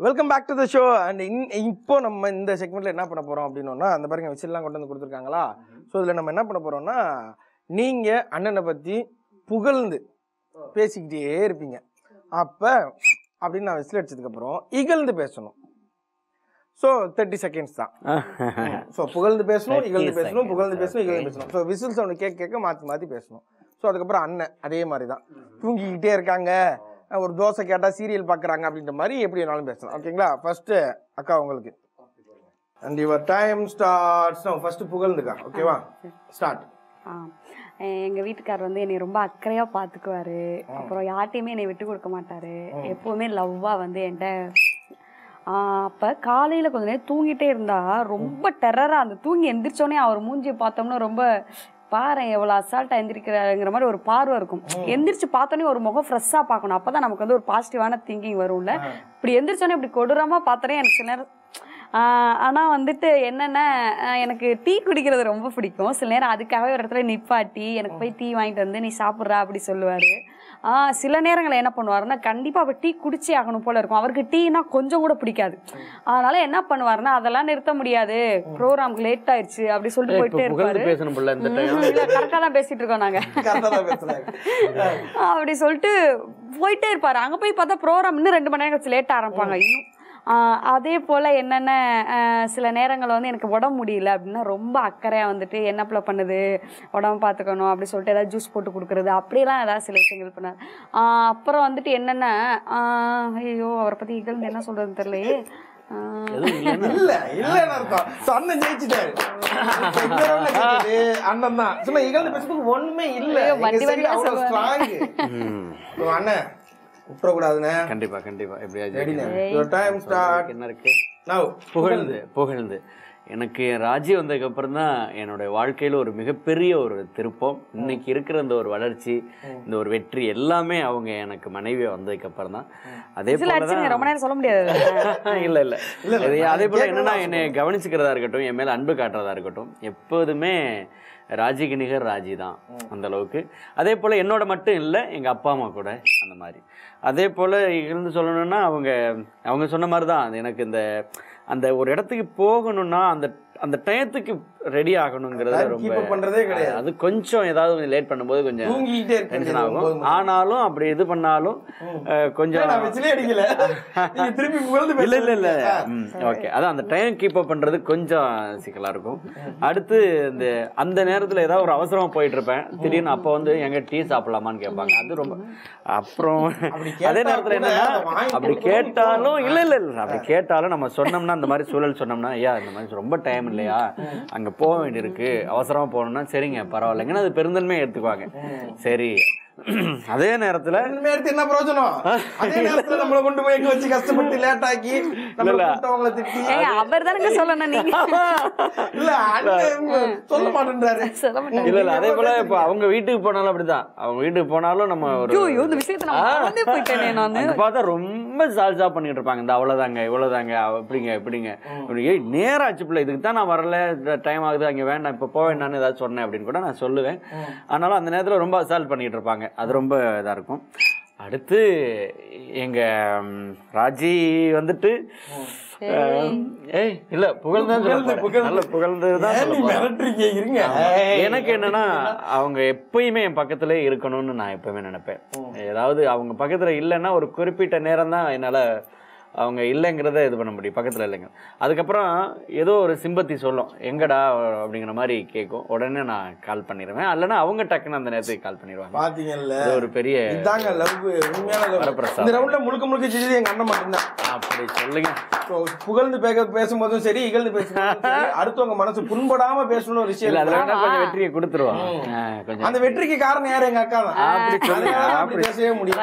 Welcome back to the show. And இப்போ நம்ம இந்த செக்மெண்ட்ல என்ன பண்ண போறோம் அப்படின்னா, அந்த பாருங்க விசில்லாம் கொண்டு வந்து கொடுத்துருக்காங்களா. ஸோ இதில் நம்ம என்ன பண்ண போறோம்னா, நீங்க அண்ணனை பத்தி புகழ்ந்து பேசிக்கிட்டே இருப்பீங்க. அப்ப அப்படின்னு நான் விசில் அடிச்சதுக்கு அப்புறம் இகழ்ந்து பேசணும். ஸோ 30 செகண்ட்ஸ் தான். ஸோ புகழ்ந்து பேசணும், இகழ்ந்து பேசணும், புகழ்ந்து பேசணும், இகழ்ந்து பேசணும். ஸோ விசில் சவுண்ட் கேட்க மாற்றி மாற்றி பேசணும். ஸோ அதுக்கப்புறம் அண்ணன் அதே மாதிரி தான் தூங்கிக்கிட்டே இருக்காங்க, ஒரு தோசை கேட்டால் சீரியல் பார்க்குறாங்க அப்படின்ற மாதிரி எப்படி வேணாலும் பேசலாம். ஓகேங்களா? ஃபர்ஸ்ட்டு அக்கா உங்களுக்கு. And your time starts. First புகழ்ந்துக்கா. ஓகேவா? ஸ்டார்ட். எங்கள் வீட்டுக்கார் வந்து என்னை ரொம்ப அக்கறையாக பார்த்துக்குவாரு. அப்புறம் யார்ட்டையுமே என்னை விட்டு கொடுக்க மாட்டார். எப்போவுமே லவ்வாக வந்து என்கிட்ட. அப்போ காலையில் கொஞ்ச நேரம் தூங்கிட்டே இருந்தா ரொம்ப டெரராக அந்த தூங்கி எந்திரிச்சோடனே அவர் மூஞ்சியை பார்த்தோம்னா ரொம்ப பாரு எவ்வளோ அசால்ட்டாக எந்திரிக்கிறாங்கிற மாதிரி ஒரு பார்வை இருக்கும். எந்திரிச்சு பார்த்தோன்னே ஒரு முகம் ஃப்ரெஷ்ஷாக பார்க்கணும். அப்போ தான் நமக்கு வந்து ஒரு பாசிட்டிவான திங்கிங் வரும்ல. இப்படி எந்திரிச்சோன்னே இப்படி கொடூரமாக பார்த்தோன்னே எனக்கு சில நேரம். ஆனால் வந்துட்டு என்னென்ன, எனக்கு டீ குடிக்கிறது ரொம்ப பிடிக்கும். சில நேரம் அதுக்காகவே ஒரு இடத்துல நிப்பாட்டி எனக்கு போய் டீ வாங்கிட்டு வந்து நீ சாப்பிட்றா அப்படி சொல்லுவார். சில நேரங்களில் என்ன பண்ணுவாருன்னா, கண்டிப்பாக அவர் டீ குடிச்சே ஆகணும் போல இருக்கும். அவருக்கு டீனா கொஞ்சம் கூட பிடிக்காது. அதனால என்ன பண்ணுவாருன்னா, அதெல்லாம் நிறுத்த முடியாது, ப்ரோக்ராமுக்கு லேட் ஆயிடுச்சு அப்படி சொல்லிட்டு போயிட்டே இருப்பாரு. கரெக்டாக தான் பேசிட்டு இருக்கோம் நாங்கள் அப்படி சொல்லிட்டு போயிட்டே இருப்பாரு. அங்கே போய் பார்த்தா ப்ரோக்ராம் இன்னும் 2 மணி நேரம் கழிச்சு லேட் ஆரம்பிப்பாங்க இன்னும். அதே போல் என்னென்ன சில நேரங்களில் வந்து எனக்கு உடம்பு முடியல அப்படின்னா ரொம்ப அக்கறையாக வந்துட்டு என்னப்பில் பண்ணுது, உடம்பு பார்த்துக்கணும் அப்படி சொல்லிட்டு ஏதாவது ஜூஸ் போட்டு கொடுக்குறது, அப்படியெல்லாம் ஏதாவது சில விஷயங்கள் பண்ணார். அப்புறம் வந்துட்டு என்னென்ன, ஐயோ அவரை பற்றி இகழ்ந்து என்ன சொல்கிறதுன்னு தெரியலையே. ஒண்ணுமே இல்ல. கண்டிப்பா கண்டிப்பா. புகழ்ந்து எனக்கு ராஜி வந்ததுக்கு அப்புறம் தான் என்னோட வாழ்க்கையில ஒரு மிகப்பெரிய ஒரு திருப்பம். இன்னைக்கு இருக்கிற இந்த ஒரு வளர்ச்சி, இந்த ஒரு வெற்றி எல்லாமே அவங்க எனக்கு மனைவியா வந்ததுக்கு அப்புறம் தான். அதே போலதான் ரொம்ப நேரம் சொல்ல முடியாது. இல்ல இல்ல அதே போல என்னன்னா, என்னை கவனிச்சுக்கிறதா இருக்கட்டும், என் மேல அன்பு காட்டுறதா இருக்கட்டும், எப்போதுமே ராஜிக்கு நிகர் ராஜி தான் அந்த அளவுக்கு. அதே போல் என்னோட மட்டும் இல்லை, எங்கள் அப்பா அம்மா கூட அந்த மாதிரி. அதே போல் இருந்து சொல்லணும்னா, அவங்க சொன்ன மாதிரி தான் எனக்கு அந்த ஒரு இடத்துக்கு போகணும்னா அந்த டயத்துக்கு ரெடி ஆகணுங்கிறது ரொம்ப பண்றதே கிடையாது. அது கொஞ்சம் ஏதாவது கொஞ்சம் லேட் பண்ணும்போது கொஞ்சம் டென்ஷன் ஆகும். ஆனாலும் அப்படி இது பண்ணாலும் கொஞ்சம் இல்ல இல்ல இல்ல ஓகே, அதான் அந்த டைம் கீப் அப் பண்றது கொஞ்சம் சிக்கலா இருக்கும். அடுத்து அந்த நேரத்துல ஏதாவது ஒரு அவசரமா போயிட்டு இருப்பேன், திடீர்னு அப்ப வந்து எங்க டீ சாப்பிடலாமான்னு கேட்பாங்க. அது ரொம்ப அப்புறம் அதே நேரத்துல என்னன்னா, அப்படி கேட்டாலும் இல்ல இல்ல இல்ல அப்படி கேட்டாலும் நம்ம சொன்னோம்னா, அந்த மாதிரி சூழல் சொன்னோம்னா, ஐயா இந்த மாதிரி ரொம்ப டைம் இல்லையா, அங்க போக வேண்டியிருக்கு, அவசரமா போகணும்னா சரிங்க பரவாயில்லைங்கன்னு அது பெருந்தன்மையை எடுத்துக்குவாங்க. சரி, அதே நேரத்துல என்ன பிரயோஜனம், நம்மள கொண்டு போய் எங்க வச்சு கஷ்டப்பட்டு லேட் ஆக்கி அவங்கள திட்டி அவர் தானே சொல்லணும், நீங்க இல்ல சொல்ல மாட்டேன்றாரு. இல்ல இல்ல அதே போல இப்ப அவங்க வீட்டுக்கு போனாலும் அப்படிதான். அவங்க வீட்டுக்கு போனாலும் நம்ம ஒரு விஷயத்தை பார்த்தா ரொம்ப சால்சா பண்ணிட்டு இருப்பாங்க. இந்த அவ்வளவுதாங்க இவ்வளவுதாங்க எப்படிங்க எப்படிங்க நேரம் ஆச்சு பிள்ளை, இதுக்கு தான் நான் வரல, டைம் ஆகுது, அங்க வேண்டாம் இப்ப போக வேண்டாம்னு ஏதாவது சொன்னேன் அப்படின்னு கூட நான் சொல்லுவேன். ஆனாலும் அந்த நேரத்துல ரொம்ப அசால்ட் பண்ணிட்டு இருப்பாங்க. அது ரொம்ப இதா இருக்கும். அடுத்து எங்க ராஜி வந்துட்டு இல்ல புகழ்தான் புகழ்ந்துதான். எனக்கு என்னன்னா, அவங்க எப்பயுமே என் பக்கத்திலே இருக்கணும்னு நான் எப்பவுமே நினைப்பேன். ஏதாவது அவங்க பக்கத்துல இல்லைன்னா ஒரு குறிப்பிட்ட நேரம் தான் என்னால அவங்க இல்லைங்கிறத இது பண்ண முடியும், பக்கத்தில் இல்லைங்க. அதுக்கப்புறம் ஏதோ ஒரு சிம்பத்தி சொல்லும், எங்கடா அப்படிங்கிற மாதிரி கேட்கும், உடனே நான் கால் பண்ணிடுவேன். இல்லைன்னா அவங்க டக்குன்னு அந்த நேரத்துக்கு கால் பண்ணிடுவாங்க. பாத்தீங்கல்ல, ஒரு பெரிய வரப்பிரசாதம். முழுக்க முழுக்க செஞ்சது எங்க அண்ணன் மட்டும்தான். அப்படி சொல்லுங்க. புகழ்ந்து பேசும்போதும் சரி, இகழ்ந்து பேசும்போதும் சரி, அடுத்தவங்க மனசு புண்படாம பேசணும் ஒரு விஷயம் இல்ல. அதுல கொஞ்சம் வெற்றியை கொடுத்துருவாங்க. கொஞ்சம் அந்த வெற்றிக்கு காரணம் யாரு? எங்க அக்கா தான். அப்படி பேசவே முடியும்.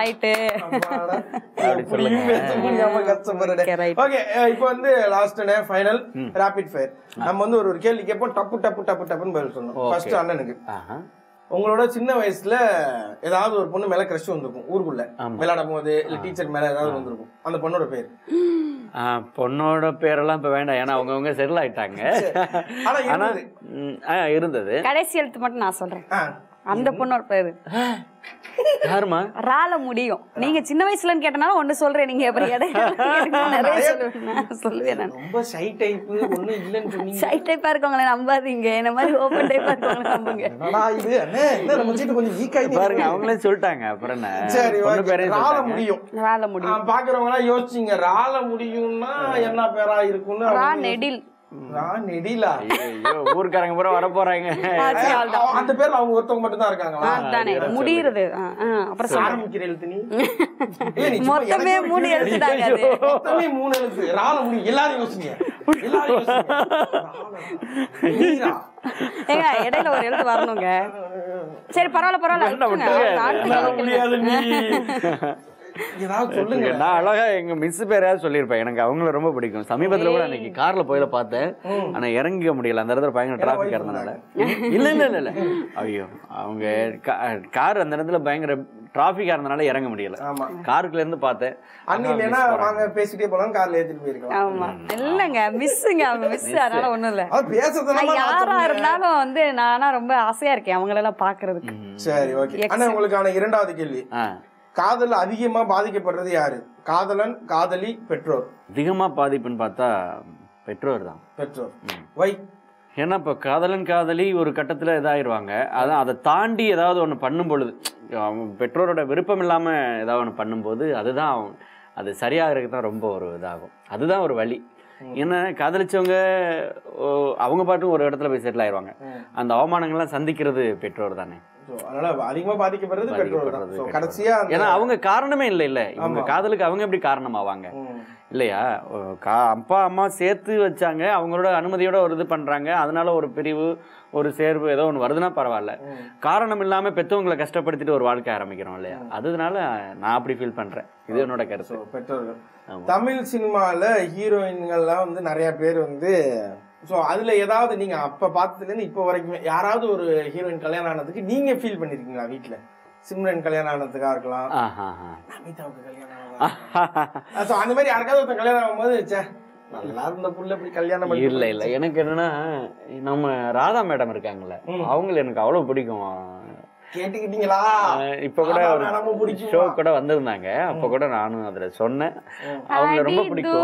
இப்போ வந்து லாஸ்ட் ஃபைனல் ராபிட் ஃபயர். நம்ம வந்து ஒரு கேள்வி கேட்போம், டப்பு டப்பு டப்பு டப்புன்னு பதில் சொல்லணும். ஃபர்ஸ்ட் அண்ணனுக்கு, உங்களோட சின்ன வயசுல ஏதாவது ஒரு பொண்ணு மேல கிரஷ் வந்திருக்கும், ஊருக்குள்ள விளையாடும் போது, இல்ல டீச்சர் மேல ஏதாவது வந்திருக்கும். அந்த பொண்ணோட பேர்? பொண்ணோட பேரெல்லாம் இப்ப வேண்டாம், ஏன்னா அவங்கவுங்க செட்டில் ஆயிட்டாங்க. ஆனா இருந்தது. கடைசி எழுத்து மட்டும் நான் சொல்றேன். அந்த பொண்ணோட பேரு யாருமா? ரால முடியும். நீங்க சின்ன வயசுலன்னு கேட்டனால ஒண்ணு சொல்றேன். நீங்க அப்புறம் இடையில நிறைய சொல்லுவேன். நான் ரொம்ப ஷை டைப் ஒண்ணும் இல்லன்னு சொன்னீங்க. ஷை டைப்பா இருக்கவங்கள நம்பாதீங்க. என்ன மாதிரி ஓபன் டைப்பா இருக்கவங்கள நம்புங்க. என்னடா இது அண்ணே, என்ன நம்ம சீட்டு கொஞ்சம் வீக் ஆயிடுச்சு பாருங்க, அவங்களே சொல்லிட்டாங்க. அப்புறம் என்ன? சரி, பொண்ணு பேரையும் ரால சொல்லிட்டாங்க. முடியும். ரால முடியும். பாக்குறவங்க எல்லாம் யோசிச்சீங்க ரால முடியும்னா என்ன பேரா இருக்கும்னு. ரா நெடில். ரா நெடிலா? ஐயோ, ஊர்க்காரங்க பூரா வர போறாங்க. அந்த பேர்ல அவங்க ஒருத்தவங்க மட்டும் தான் இருக்காங்களா? தானே முடியுறது. அப்புறம் ஆரம்பிக்கிற எழுத்து நீ மொத்தமே 3 எழுத்துட்டாங்க. அது மொத்தமே 3 எழுத்து. ரால முடியும். எல்லாரும் யோசிங்க, எல்லாரும் யோசிங்க. ஏங்க இடையில ஒரு எழுத்து வரணுங்க. சரி பரவாயில்ல. முடியாது நீ. ஏதாவது சொல்லுங்க. நான் அழகா எங்க மிஸ் பேரையாவது சொல்லியிருப்பேன். எனக்கு அவங்கள ரொம்ப பிடிக்கும். சமீபத்துல கூட அன்னைக்கு கார்ல போயில பார்த்தேன். ஆனா இறங்கிக்க முடியல, அந்த இடத்துல பயங்கர டிராபிக் இருந்தனால. இல்ல ஐயோ, அவங்க கார் அந்த இடத்துல பயங்கர டிராபிக்கா இருந்தனால இறங்க முடியல. காருக்குள்ள இருந்து பார்த்தேன். அன்னிலேனா வாங்க பேசிட்டே போலாம், கார்ல ஏத்திட்டு போயிருக்கலாம். ஆமா இல்லங்க மிஸ்ஸுங்க, அவங்க மிஸ். அதனால ஒண்ணும் இல்ல. அது பேசுறதுனால யாரா இருந்தாலும் வந்து நானா ரொம்ப ஆசையா இருக்கேன் அவங்கள எல்லாம் பாக்குறதுக்கு. சரி, ஓகே. அண்ணா உங்களுக்கான இரண்டாவது கேள்வி. காதல் அதிகமா பாதிக்கப்படுறது யாரு? காதலன், காதலி, பெற்றோர்? அதிகமா பாதிப்புன்னு பார்த்தா பெற்றோர் தான். பெற்றோர். வை? ஏன்னா இப்போ காதலன் காதலி ஒரு கட்டத்தில் இதாகிடுவாங்க. அதான் அதை தாண்டி ஏதாவது ஒன்று பண்ணும் பொழுது, பெற்றோரோட விருப்பம் இல்லாமல் ஏதாவது ஒன்று பண்ணும்போது அதுதான் அது சரியாகிறதுக்கு தான் ரொம்ப ஒரு இதாகும். அதுதான் ஒரு வழி. ஏன்னா காதலிச்சவங்க அவங்க பாட்டும் ஒரு இடத்துல போய் செட்டில் ஆயிடுவாங்க. அந்த அவமானங்கள்லாம் சந்திக்கிறது பெற்றோர் தானே. அதிகமா பாதிக்கப்படுறது பெற்றோர். கடைசியா ஏன்னா அவங்க காரணமே இல்லை. இவங்க காதலுக்கு அவங்க எப்படி காரணமாவாங்க இல்லையா? அப்பா அம்மா சேர்த்து வச்சாங்க, அவங்களோட அனுமதியோட ஒரு இது பண்றாங்க, அதனால ஒரு பிரிவு ஒரு சேர்வு ஏதோ ஒன்று வருதுன்னா பரவாயில்ல. காரணம் இல்லாம பெற்றவங்களை கஷ்டப்படுத்திட்டு ஒரு வாழ்க்கை ஆரம்பிக்கிறோம் இல்லையா? அதனால நான் அப்படி ஃபீல் பண்றேன். இது என்னோட கருத்து. பெற்றோர்கள் தமிழ் சினிமால ஹீரோயின்கள்லாம் வந்து நிறைய பேர் வந்து அதுல ஏதாவது நீங்க அப்ப பார்த்ததுல இருந்து இப்ப வரைக்குமே யாராவது ஒரு ஹீரோயின் கல்யாணம் ஆனதுக்கு நீங்க ஃபீல் பண்ணிருக்கீங்களா? வீட்டுல சிம்ரன் கல்யாணம் ஆனதுக்கா இருக்கலாம், நமிதாவுக்கு கல்யாணம் அந்த மாதிரி யாருக்காவது ஒருத்தன் கல்யாணம் ஆகும்போது நல்லா இருந்த புள்ள இப்படி கல்யாணம் இல்ல எனக்கு என்னன்னா, நம்ம ராதா மேடம் இருக்காங்கல்ல, அவங்கள எனக்கு அவ்வளவு பிடிக்கும். கேட்டுக்கிட்டீங்களா? இப்ப கூட ஒரு ஷோ கூட வந்திருந்தாங்க. அப்ப கூட நானும் அதுல சொன்னேன், அவங்கள ரொம்ப பிடிக்கும்.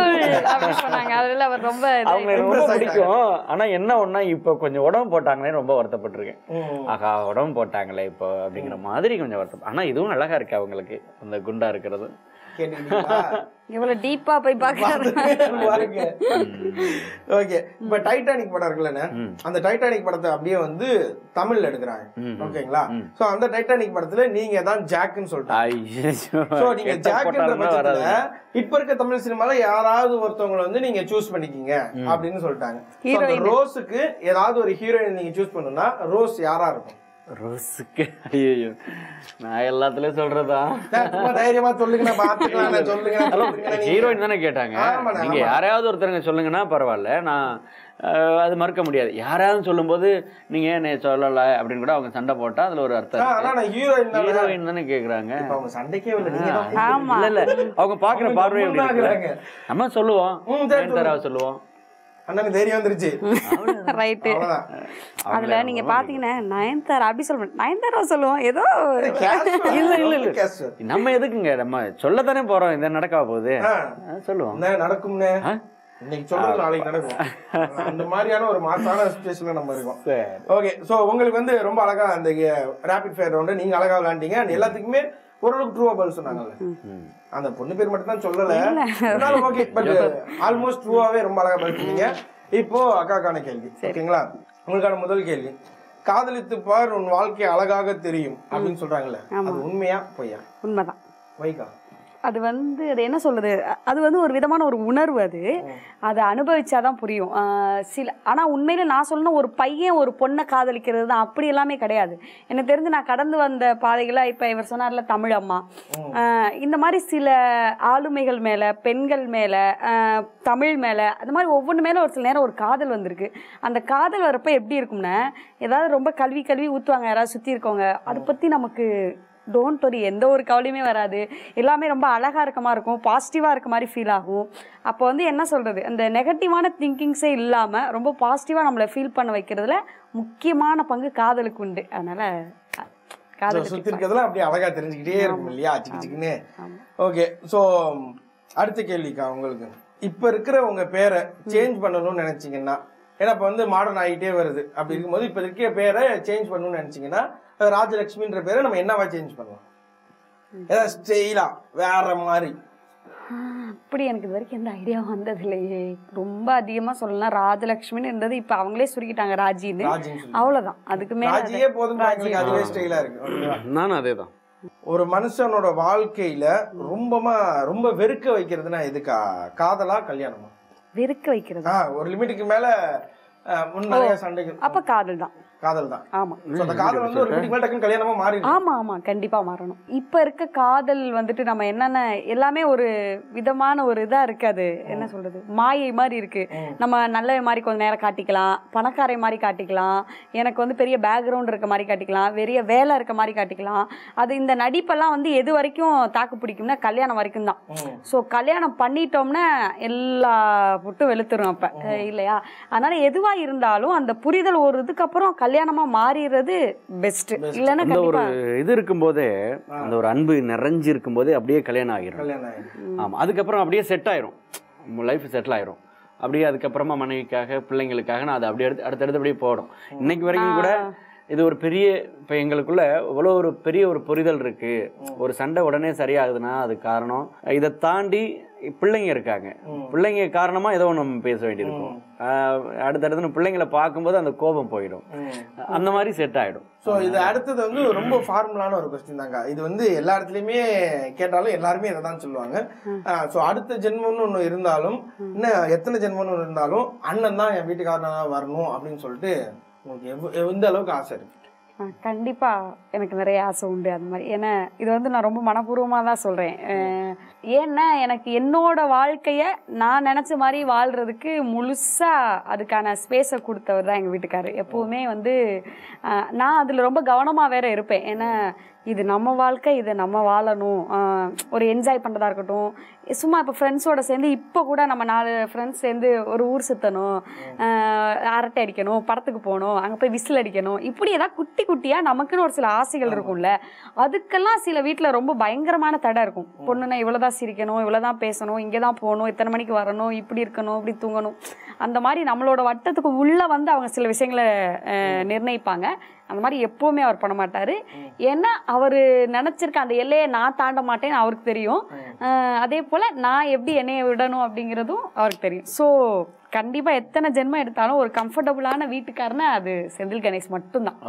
அவங்கள ரொம்ப பிடிக்கும். ஆனா என்ன ஒண்ணா இப்ப கொஞ்சம் உடம்பு போட்டாங்களே ரொம்ப வருத்தப்பட்டிருக்கேன். ஆகா உடம்பு போட்டாங்களே இப்போ அப்படிங்கிற மாதிரி கொஞ்சம் வருத்தம். ஆனா இதுவும் அழகா இருக்கு அவங்களுக்கு, அந்த குண்டா இருக்கிறது. இவ்வளவு டீப்பா போய் பாருங்க. ஓகே, இப்ப டைட்டானிக் படம் இருக்குல்லண்ணே, அந்த டைட்டானிக் படத்தை அப்படியே வந்து தமிழ்ல எடுக்கிறாங்க. ஓகேங்களா? சோ அந்த டைட்டானிக் படத்துல நீங்க தான் ஜாக்னு சொல்லிட்டாங்க. சோ நீங்க ஜாக்ன்ற பட்சத்துல இப்ப இருக்க தமிழ் சினிமால யாராவது ஒருத்தவங்களை வந்து நீங்க சூஸ் பண்ணிக்கீங்க அப்படின்னு சொல்லிட்டாங்க. ரோஸுக்கு ஏதாவது ஒரு ஹீரோயின் நீங்க சூஸ் பண்ணணும்னா ரோஸ் யாரா இருக்கும்? ரோஸுக்கு ஐயோ நான் எல்லாத்துலயும் சொல்றதா? தைரியமா சொல்லுங்க, சொல்லுங்க. ஹீரோயின் தானே கேட்டாங்க. நீங்க யாரையாவது ஒருத்தருங்க சொல்லுங்கன்னா பரவாயில்ல, நான் அது மறுக்க முடியாது. யாராவது சொல்லும் போது நீங்க என்ன சொல்லல அப்படின்னு கூட அவங்க சண்டை போட்டா அதுல ஒரு அர்த்தம். ஹீரோயின் தானே கேக்குறாங்க. இல்ல இல்ல அவங்க பாக்குற பார்வை நம்ம சொல்லுவோம், சொல்லுவோம். தைரியம் வந்துருச்சு. ரைட்டு. அதுல நீங்க பாத்தீங்கன்னா நயன்தாரா அப்படி சொல்லுவோம், நயன்தாரா சொல்லுவோம் ஏதோ. இல்ல இல்ல இல்ல நம்ம எதுக்குங்க, நம்ம சொல்லத்தானே போறோம். இந்த நடக்க போகுது சொல்லுவோம், நடக்கும்னு இன்னைக்கு சொல்றது நாளைக்கு நடக்கும். அந்த மாதிரியான ஒரு மாசான சிச்சுவேஷன்ல நம்ம இருக்கோம். ஓகே, சோ உங்களுக்கு வந்து ரொம்ப அழகா அந்த ரேபிட் ஃபயர் ரவுண்ட் நீங்க அழகா விளையாண்டீங்க. எல்லாத்துக்குமே ஓரளவுக்கு ட்ரூவா பதில் சொன்னாங்கல்ல. அந்த பொண்ணு பேர் மட்டும் தான் சொல்லல, ஓகே, பட் ஆல்மோஸ்ட் ட்ரூவாவே ரொம்ப அழகா பதில் சொன்னீங்க. இப்போ அக்காக்கான கேள்வி. ஓகேங்களா? உங்களுக்கான முதல் கேள்வி, காதலித்து பார் உன் வாழ்க்கை அழகாக தெரியும் அப்படின்னு சொல்றாங்கல்ல, அது உண்மையா பொய்யா? உண்மைதான். வைகா? அது வந்து அது என்ன சொல்றது, அது வந்து ஒரு விதமான ஒரு உணர்வு. அதை அனுபவிச்சாதான் புரியும். ஆனால் உண்மையில நான் சொல்லணும், ஒரு பையன் ஒரு பொண்ணை காதலிக்கிறது தான் அப்படி எல்லாமே கிடையாது. எனக்கு தெரிஞ்சு நான் கடந்து வந்த பாதைகளாக இப்போ இவர் சொன்னார்ல தமிழ் அம்மா, இந்த மாதிரி சில ஆளுமைகள் மேலே, பெண்கள் மேலே, தமிழ் மேலே, அந்த மாதிரி ஒவ்வொன்று மேலே ஒரு சில நேரம் ஒரு காதல் வந்திருக்கு. அந்த காதல் வரப்போ எப்படி இருக்கும்னா, ஏதாவது ரொம்ப கல்வி ஊற்றுவாங்க யாராவது சுற்றி இருக்கவங்க, அதை பற்றி நமக்கு டோன்ட் வரி, எந்த ஒரு கவலையுமே வராது, எல்லாமே ரொம்ப அழகாக இருக்க மாதிரி இருக்கும், பாசிட்டிவாக இருக்க மாதிரி ஃபீல் ஆகும். அப்போ வந்து என்ன சொல்கிறது, அந்த நெகட்டிவான திங்கிங்ஸே இல்லாமல் ரொம்ப பாசிட்டிவாக நம்மளை ஃபீல் பண்ண வைக்கிறதுல முக்கியமான பங்கு காதலுக்கு உண்டு. அதனால் காதல் சுற்றி இருக்கிறதுலாம் அப்படியே அழகாக தெரிஞ்சுக்கிட்டே இருக்கும் இல்லையா, சிக்கு சிக்குன்னு. ஓகே, ஸோ அடுத்த கேள்விக்கா உங்களுக்கு, இப்போ இருக்கிற உங்கள் பேரை சேஞ்ச் பண்ணணும்னு நினச்சிங்கன்னா, ஏன்னா இப்போ வந்து மாடர்ன் ஆகிட்டே வருது, அப்படி இருக்கும்போது இப்போ இருக்கிற பேரை சேஞ்ச் பண்ணணும்னு நினச்சிங்கன்னா ராஜலட்சுமின்ற பேரை நம்ம என்னவா சேஞ்ச் பண்ணலாம்? ஏதாவது ஸ்டைலா வேற மாதிரி? அப்படி எனக்கு இது வரைக்கும் எந்த ஐடியா வந்தது இல்லையே. ரொம்ப அதிகமாக சொல்லலாம் ராஜலட்சுமின்னு இருந்தது, இப்போ அவங்களே சுருக்கிட்டாங்க ராஜின்னு, அவ்வளோதான். அதுக்கு மேலே போதும், அதுவே ஸ்டைலா இருக்கு. நானும் அதே தான். ஒரு மனுஷனோட வாழ்க்கையில ரொம்ப வெறுக்க வைக்கிறதுனா எதுக்கா, காதலா கல்யாணமா? வெறுக்க வைக்கிறது ஒரு லிமிட்டுக்கு மேல நிறைய சண்டைகள், அப்ப காதல் தான். காதல் தான். ஆமா, அந்த காதல் வந்து ஒரு லிமிட்டுக்கு மேல டக்குன்னு கல்யாணமா மாறிடும். ஆமா ஆமா, கண்டிப்பா மாறணும். இப்ப இருக்க காதல் வந்துட்டு நம்ம என்னென்ன எல்லாமே ஒரு விதமான ஒரு இதா இருக்காது, என்ன சொல்றது, மாயை மாதிரி இருக்கு. நம்ம நல்ல மாதிரி கொஞ்ச நேரம் காட்டிக்கலாம், பணக்காரை மாதிரி காட்டிக்கலாம், எனக்கு வந்து பெரிய பேக்ரவுண்ட் இருக்க மாதிரி காட்டிக்கலாம், பெரிய வேலை இருக்க மாதிரி காட்டிக்கலாம். அது இந்த நடிப்பெல்லாம் வந்து எது வரைக்கும் தாக்கு பிடிக்கும்னா கல்யாணம் வரைக்கும் தான். ஸோ கல்யாணம் பண்ணிட்டோம்னா எல்லா புட்டும் வெளுத்துரும் அப்ப இல்லையா. அதனால எதுவா இருந்தாலும் அந்த புரிதல் ஒரு இதுக்கு அப்புறம் கல்யாணமா மாறிடுறது பெஸ்ட். இல்லைன்னா அந்த ஒரு இது இருக்கும்போதே, அந்த ஒரு அன்பு நிறைஞ்சு இருக்கும்போதே அப்படியே கல்யாணம் ஆகிரும். ஆமா, அதுக்கப்புறம் அப்படியே செட் ஆயிரும், லைஃப் செட்டில் ஆயிரும். அப்படியே அதுக்கப்புறமா மனைவிக்காக பிள்ளைங்களுக்காக நான் அதை அப்படியே அடுத்தடுத்து அப்படியே போடும். இன்னைக்கு வரைக்கும் கூட இது ஒரு பெரிய, இப்போ எங்களுக்குள்ள இவ்வளோ ஒரு பெரிய ஒரு புரிதல் இருக்கு. ஒரு சண்டை உடனே சரியாகுதுன்னா அது காரணம், இதை தாண்டி பிள்ளைங்க இருக்காங்க, பிள்ளைங்க காரணமா ஏதோ நம்ம பேச வேண்டியிருக்கும். அடுத்தடுத்து பிள்ளைங்களை பார்க்கும்போது அந்த கோபம் போயிடும், அந்த மாதிரி செட் ஆயிடும். ஸோ இது அடுத்தது வந்து ரொம்ப ஃபார்முலான ஒரு கொஸ்டின் தாங்க. இது வந்து எல்லா இடத்துலையுமே கேட்டாலும் எல்லாருமே இதை தான் சொல்லுவாங்க. ஸோ அடுத்த ஜென்மம்னு ஒன்று இருந்தாலும், இன்னும் எத்தனை ஜென்மம்னு ஒன்று இருந்தாலும் அண்ணன் தான் என் வீட்டுக்காரனாக வரணும் அப்படின்னு சொல்லிட்டு உங்களுக்கு எந்த அளவுக்கு ஆசை இருக்கு? கண்டிப்பா எனக்கு நிறைய ஆசை உண்டு அந்த மாதிரி. ஏன்னா இது வந்து நான் ரொம்ப மனப்பூர்வமாக தான் சொல்றேன். ஏன்னா எனக்கு என்னோட வாழ்க்கைய நான் நினைச்ச மாதிரி வாழ்றதுக்கு முழுசா அதுக்கான ஸ்பேஸை கொடுத்தவர் தான் எங்க வீட்டுக்காரு. எப்பவுமே வந்து நான் அதுல ரொம்ப கவனமா வேற இருப்பேன். ஏன்னா இது நம்ம வாழ்க்கை, இதை நம்ம வாழணும், ஒரு என்ஜாய் பண்ணுறதா இருக்கட்டும். சும்மா இப்போ ஃப்ரெண்ட்ஸோட சேர்ந்து இப்போ கூட நம்ம 4 ஃப்ரெண்ட்ஸ் சேர்ந்து ஒரு ஊர் சுற்றணும், அரட்டை அடிக்கணும், படத்துக்கு போகணும், அங்கே போய் விசில் அடிக்கணும், இப்படி ஏதாவது குட்டி குட்டியாக நமக்குன்னு ஒரு சில ஆசைகள் இருக்கும்ல. அதுக்கெல்லாம் சில வீட்டில் ரொம்ப பயங்கரமான தடை இருக்கும். பொண்ணுன்னா இவ்வளோதான் சிரிக்கணும், இவ்வளோதான் பேசணும், இங்கே தான் போகணும், இத்தனை மணிக்கு வரணும், இப்படி இருக்கணும், இப்படி தூங்கணும். அந்த மாதிரி நம்மளோட வட்டத்துக்கு உள்ளே வந்து அவங்க சில விஷயங்களை நிர்ணயிப்பாங்க. அந்த மாதிரி எப்போவுமே அவர் பண்ண மாட்டார். ஏன்னா அவர் நினச்சிருக்க அந்த எல்லையை நான் தாண்ட மாட்டேன்னு அவருக்கு தெரியும். அதே போல் நான் எப்படி என்னையை விடணும் அப்படிங்கிறதும் அவருக்கு தெரியும். ஸோ கண்டிப்பாக எத்தனை ஜென்மம் எடுத்தாலும் ஒரு கம்ஃபர்டபுளான வீட்டுக்காரனா அது செந்தில் கணேஷ் மட்டும்தான்.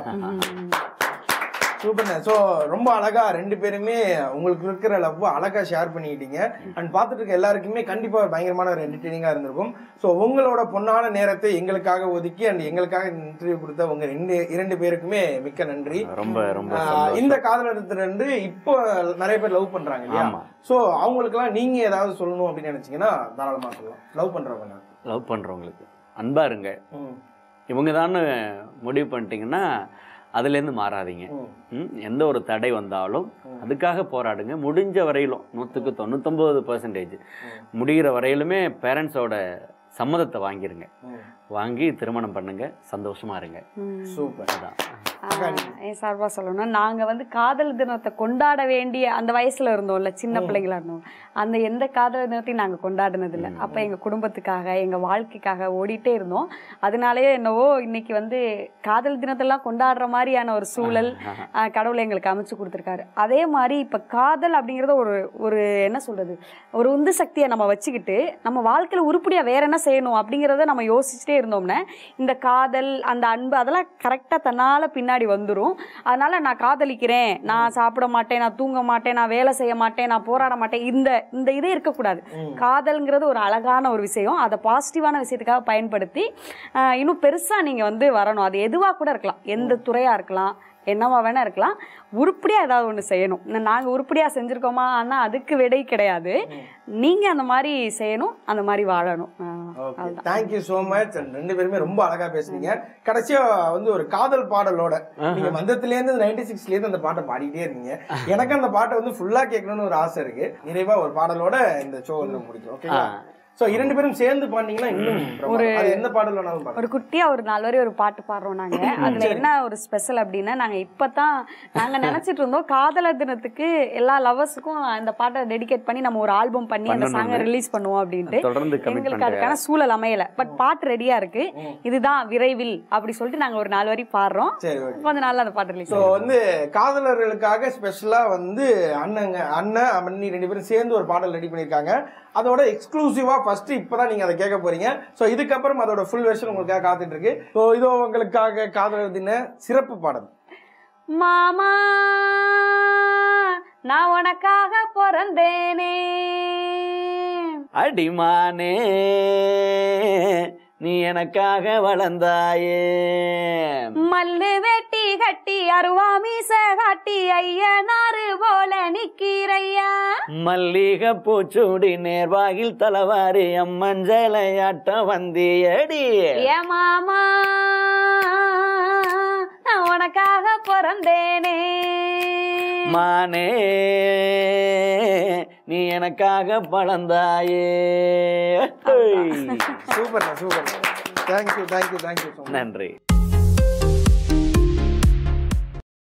சூப்பர்ண்ணே. ஸோ ரொம்ப அழகா 2 பேருமே உங்களுக்கு இருக்கிற லவ் அழகா ஷேர் பண்ணிக்கிட்டீங்க. அண்ட் பார்த்துட்டு இருக்க எல்லாருக்குமே கண்டிப்பாக பயங்கரமான ஒரு என்டர்டெய்னிங்காக இருந்திருக்கும். ஸோ உங்களோட பொன்னான நேரத்தை எங்களுக்காக ஒதுக்கி அண்ட் எங்களுக்காக இன்டர்வியூ கொடுத்த உங்க 2 பேருக்குமே மிக்க நன்றி. ரொம்ப ரொம்ப இந்த காதலத்திலிருந்து இப்போ நிறைய பேர் லவ் பண்றாங்க இல்லையா? ஸோ அவங்களுக்குலாம் நீங்க ஏதாவது சொல்லணும் அப்படின்னு நினைச்சீங்கன்னா தாராளமாக சொல்லலாம். லவ் பண்றவங்களுக்கு அன்பா இருங்க. இவங்க தான் முடிவு பண்ணிட்டீங்கன்னா அதுலேருந்து மாறாதீங்க. எந்த ஒரு தடை வந்தாலும் அதுக்காக போராடுங்க. முடிஞ்ச வரையிலும் 100க்கு 99% முடிகிற வரையிலுமே பேரண்ட்ஸோட சம்மதத்தை வாங்கிருங்க. வாங்கி திருமணம் பண்ணுங்க, சந்தோஷமா இருங்க. சூப்பர். என் சார்பாக சொல்லணும்னா, நாங்கள் வந்து காதல் தினத்தை கொண்டாட வேண்டிய அந்த வயசுல இருந்தோம்ல, சின்ன பிள்ளைங்களா இருந்தோம், அந்த எந்த காதல் தினத்தையும் நாங்கள் கொண்டாடினதில்லை. அப்போ எங்கள் குடும்பத்துக்காக எங்கள் வாழ்க்கைக்காக ஓடிட்டே இருந்தோம். அதனாலேயே என்னவோ இன்னைக்கு வந்து காதல் தினத்தெல்லாம் கொண்டாடுற மாதிரியான ஒரு சூழல் கடவுளை எங்களுக்கு அமைச்சு கொடுத்துருக்காரு. அதே மாதிரி இப்போ காதல் அப்படிங்கிறத ஒரு என்ன சொல்றது, ஒரு உந்து சக்தியை நம்ம வச்சுக்கிட்டு நம்ம வாழ்க்கையில் உருப்படியாக வேற என்ன செய்யணும் அப்படிங்கிறத நம்ம யோசிச்சுட்டே இருந்தோம்னா இந்த காதல் அந்த அன்பு அதெல்லாம் கரெக்டாக தன்னால் பின்னாடி வந்துடும். அதனால நான் காதலிக்கிறேன், நான் சாப்பிட மாட்டேன், நான் தூங்க மாட்டேன், நான் வேலை செய்ய மாட்டேன், நான் போராட மாட்டேன், இந்த இதே இருக்கக்கூடாது. காதல்ங்கிறது ஒரு அழகான ஒரு விஷயம். அதை பாசிட்டிவான விஷயத்துக்காக பயன்படுத்தி இன்னும் பெருசாக நீங்கள் வந்து வரணும். அது எதுவாக கூட இருக்கலாம், எந்த துறையாக இருக்கலாம். என்னவா வேணா இருக்கலாம், உருப்படியாக ஏதாவது ஒன்று செய்யணும். நாங்கள் உருப்படியாக செஞ்சுருக்கோமா, ஆனால் அதுக்கு விடை கிடையாது. நீங்கள் அந்த மாதிரி செய்யணும், அந்த மாதிரி வாழணும். Thank you so much. ரெண்டு பேருமே ரொம்ப அழகா பேசுனீங்க. கடைசியா வந்து ஒரு காதல் பாடலோட நீங்க மந்தத்திலேருந்து 96லேருந்து அந்த பாட்டை பாடிக்கிட்டே இருக்கீங்க. எனக்கு அந்த பாட்டை வந்து ஃபுல்லா கேட்கணும்னு ஒரு ஆசை இருக்கு. நிறைவா ஒரு பாடலோட இந்த ஷோ வந்து முடிக்கும். ஓகேங்களா? சோ இரண்டு பேரும் சேர்ந்து பாடினீங்கன்னா இன்னும் அது எந்த பாடல் வேணாலும் பாடுங்க. ஒரு குட்டியா ஒரு 4 வரி ஒரு பாட்டு பாடுறோம் நாங்க. அதுல என்ன ஒரு ஸ்பெஷல் அப்படின்னா, நாங்க இப்பதான் நாங்க நினைச்சிட்டு இருந்தோம் காதலர் தினத்துக்கு எல்லா லவர்ஸுக்கும் அந்த பாட்டை டெடிகேட் பண்ணி நம்ம ஒரு ஆல்பம் பண்ணி அந்த சாங்கை ரிலீஸ் பண்ணுவோம் அப்படின்ட்டு. எங்களுக்கு அதுக்கான சூழல் அமையல. பட் பாட்டு ரெடியா இருக்கு. இதுதான் விரைவில் அப்படி சொல்லிட்டு நாங்க ஒரு 4 வரி பாடுறோம். கொஞ்ச நாள்ல அந்த பாட்டு ரிலீஸ். ஸோ வந்து காதலர்களுக்காக ஸ்பெஷலா வந்து அண்ணன் அண்ணி ரெண்டு பேரும் சேர்ந்து ஒரு பாடல் ரெடி பண்ணியிருக்காங்க. அதோட எக்ஸ்க்ளூசிவா ஃபர்ஸ்ட் இப்பதான் நீங்க அதை கேட்க போறீங்க. ஸோ இதுக்கப்புறம் அதோட ஃபுல் வெர்ஷன் உங்களுக்காக காத்துட்டு இருக்கு. ஸோ இதோ உங்களுக்காக காதலர் தின சிறப்பு பாடல். மாமா நான் உனக்காக பிறந்தேனே, அடிமானே நீ எனக்காக வளர்ந்தாயே, மல்லு வெட்டி கட்டி அருவா மீச காட்டி ஐயனாரு போல நிக்கிறையா, மல்லிகை பூச்சூடி நேர்வாகில் தலவாரி அம்மஞ்சலையாட்ட வந்தியடி, ஏ மாமா நான் உனக்காக பிறந்தேனே, மானே நீ எனக்காக வளர்ந்தாயே. Super super. தேங்க்யூ. நன்றி.